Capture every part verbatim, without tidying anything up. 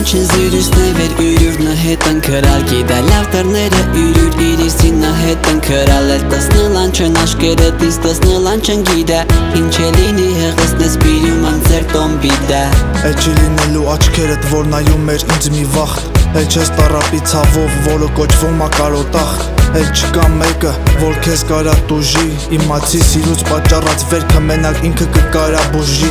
Կանչեն զիրուսներ յուրյուրնը հետ ընկրալ Գիտա լավ դռները յուրյուր իրիսինը հետ ընկրալ Էլ տսնլան չն աշկերը տիս տսնլան չն գիտա Ինչ է լինի հեղսնես բիրում անձեր տոմբիդա Էլ չի լինելու աչքերդ որ նայում էր ինձ մի վախտ Էլ չես տարապի ցավով որը կոչվում ա կարոտախտ Էլ չկա մեկը որ քեզ կարա տուժի Իմացի սիրուց պատճառած վերքը մենակ ինքը կկարա բուժի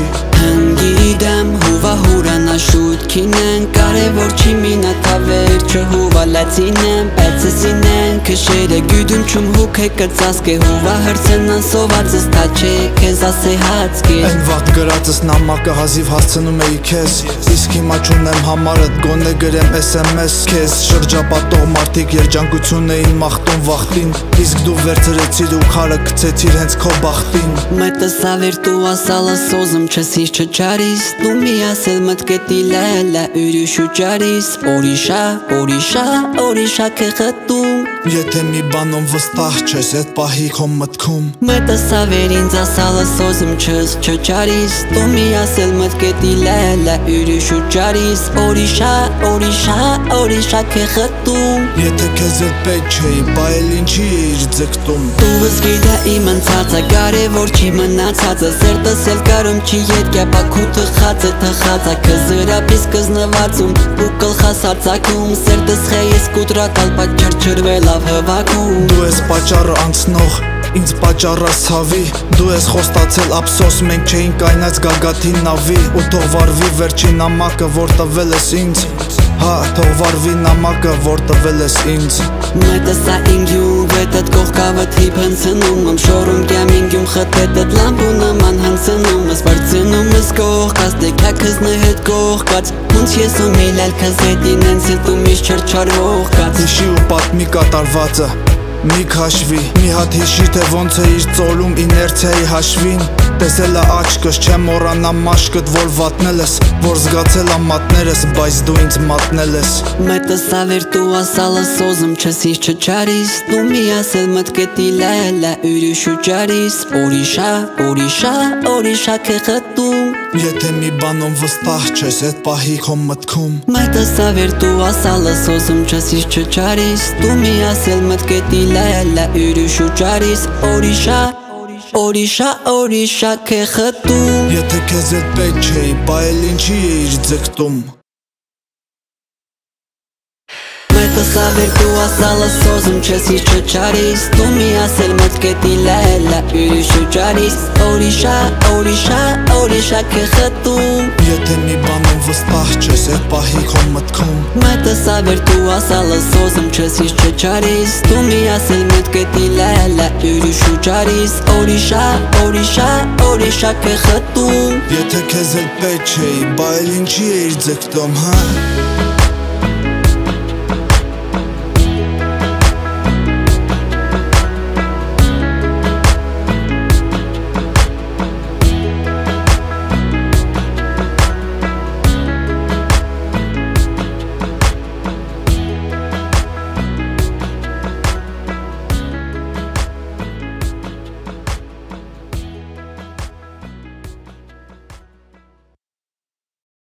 Հնգիդեմ հուվա հուրանա շուտքինեն Կարևոր չի մինա թավեր չհուվա լացինեն Պեցեսինեն քշերը գյուդում չում հուք է կծասկե Հուվա հրցենան սովածս թաչե քեզ ասե հացկե Են վաղտ գրածս նամակը հազիվ հասցնում էի քեզ Իսկ հիմա չունեմ համարդ գոնե գրեմ էս էմ էս քեզ Շրջապատող մարդիկ երջանկություն էին մաղթում վախտին Իսկ դու վերցրեցիր ու քարը գցեցիր հենց քո բախտին Մետս ավեր դու ասալը սոզում չսիս չճարիս Դու մի ասել մտկետի լելա ուրիշ ու ճարիս Օրիշա, օրիշա, օրիշա կե խտում Եթե մի բանում վստահ չես էդ պահի քո մտքում Մետս ավեր ինձ ասալը սոզում չս չճարիս Դու մի ասել մտկետի լելա ուրիշ ու ճարիս Օրիշա, օրիշա, օրիշա կե խտում Եթե քեզ էդ պետք չէի, բա էլ ինչի էիր ձգտում Դու վզգիդա իմ ընցածը, կարևոր չի մնացածը Սերտս էլ կարում չի ետ կապակու թխածը թխածը Կզրապիս կզնվածում ու կլխաս արծակում Սերտս խեյես կուտրակալ պատճար չրվելավ հվակում Դու ես պատճառը անցնող Ինձ պատճառը ցավի Դու ես խոստացել ափսոս Մենք չէինք կայնած գագաթի նավի Ու թող վարվի վերջին նամակը որ տվել ես ինձ Հա թող վարվի նամակը որ տվել ես ինձ Մետսա ինգյում վետդ կողքավդ հիպ հնցնում Եմ շորում կյամ ինգյում խտետդ լամբու նման հնցնում Ես վարձնում ես կողքած դեքյա քզնը հետ կողքած Ոնց ես ու միլալ քզ հետին են սիլտում իշ չրչարվող կած Հիշի ու պատմի կատարվածը Մի քաշվի, մի հատ հիշի թե ոնց է իր ծոլում իներցիայի հաշվին Տեսել է աչքս, չեմ մոռանա մաշկդ որ վատնել ես Որ զգացել ա մատներս, բայց դու ինձ մատնել ես Մետս ավեր դու ասալը սոզում չսիս չճարիս Դու մի ասել մտկետի լելա ուրիշ ու ճարիս Օրիշա, օրիշա, օրիշա կե խտում Եթե մի բանում վստահ չես էդ պահի քո մտքում Մետս ավեր դու ասալը սոզում չսիս չճարիս Դու մի ասել մտկետի լելա ուրիշ ու ճարիս Օրիշա, օրիշա, օրիշա կե խտում Եթե քեզ էդ պետք չէի, բա էլ ինչի էիր ձգտում Մետս ավեր դու ասալը սոզում չսիս չճարիս Դու մի ասել մտկետի լելա ուրիշ ու ճարիս Օրիշա, օրիշա, օրիշա կե խտում Եթե մի բանում վստահ չես էդ պահի քո մտքում Մետս ավեր դու ասալը սոզում չսիս չճարիս Դու մի ասել մտկետի լելա ուրիշ ու ճարիս Օրիշա, օրիշա, օրիշա կե խտում Եթե քեզ էդ պետք չէի, բա էլ ինչի էիր ձգտում, հա